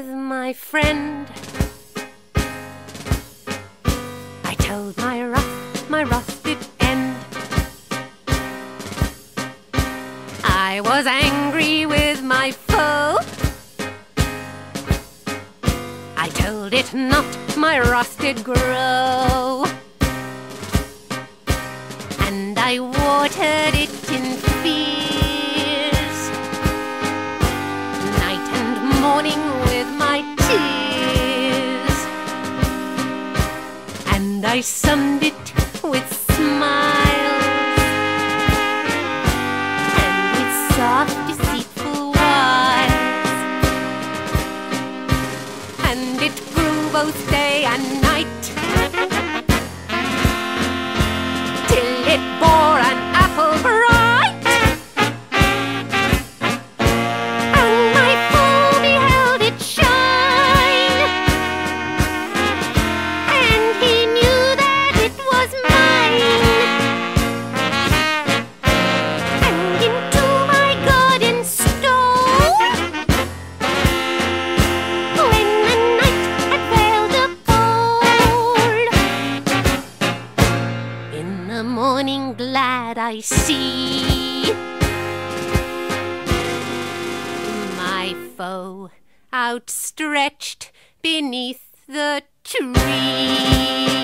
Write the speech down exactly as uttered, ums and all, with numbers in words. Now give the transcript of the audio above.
with my friend. I told my wrath, my wrath did end. I was angry with my foe. I told it not, my wrath did grow. And I watered it in fears, night and morning with my tears. And I summed it with smiles and with soft deceitful wiles. And it grew both day and night, till it bore an apple bright. And my foe beheld it shine, and he knew that it was mine. And into my garden stole, when the night had veiled the pole. In the morning glad I see my foe outstretched beneath the tree.